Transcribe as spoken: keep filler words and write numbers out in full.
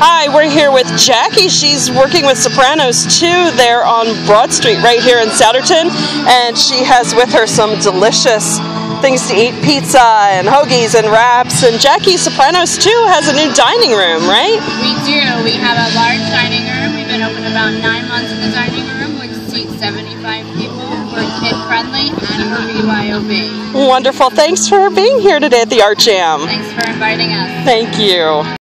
Hi, we're here with Jacqui. She's working with Sopranos too there on Broad Street right here in Souderton, and she has with her some delicious things to eat, pizza and hoagies and wraps. And Jacqui, Sopranos too has a new dining room, right? We do. We have a large dining room. We've been open about nine months in the dining room, which seats seventy-five people. We're kid friendly and we're B Y O B. Wonderful. Thanks for being here today at the Art Jam. Thanks for inviting us. Thank you.